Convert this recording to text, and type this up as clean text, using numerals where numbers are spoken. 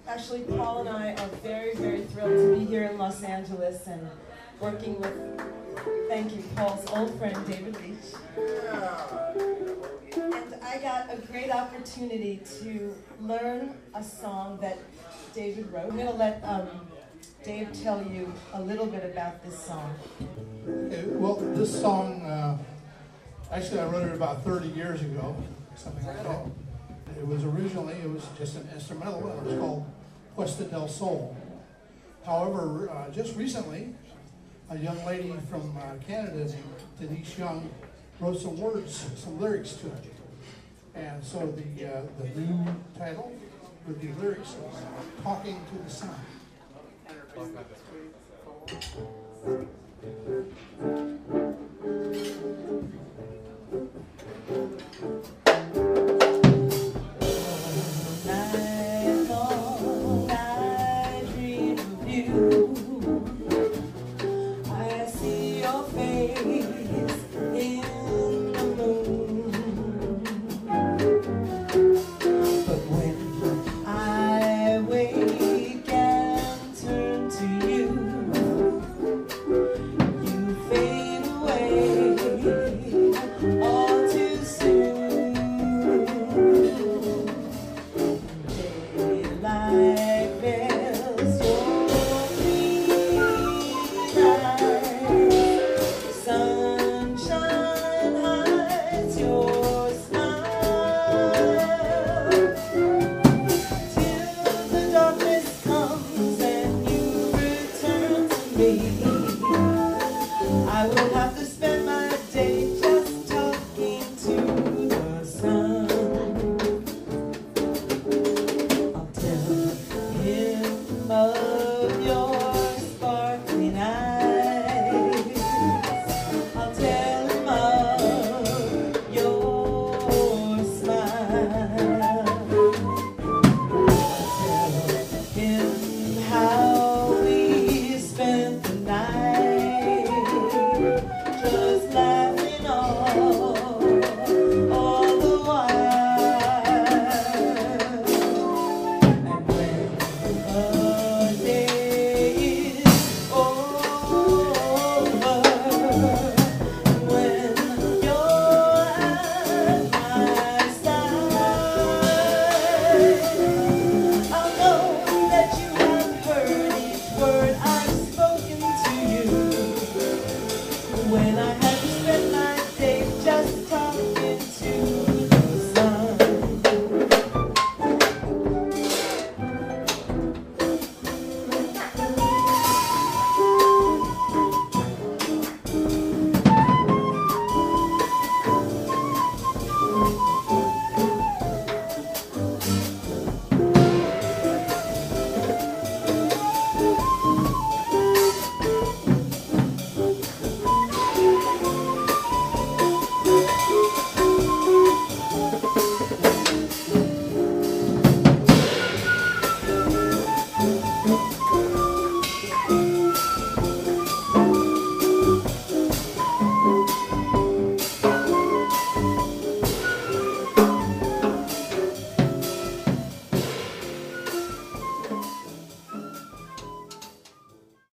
Actually, Paul and I are very, very thrilled to be here in Los Angeles and working with, thank you, Paul's old friend, David Leech. And I got a great opportunity to learn a song that David wrote. I'm going to let Dave tell you a little bit about this song. Okay, well, this song, actually I wrote it about 30 years ago, something like that. It was just an instrumental, it was called Puesta del Sol. However, just recently, a young lady from Canada, Denise Young, wrote some words, some lyrics to it. And so the new title would be lyrics, Talking to the Sun.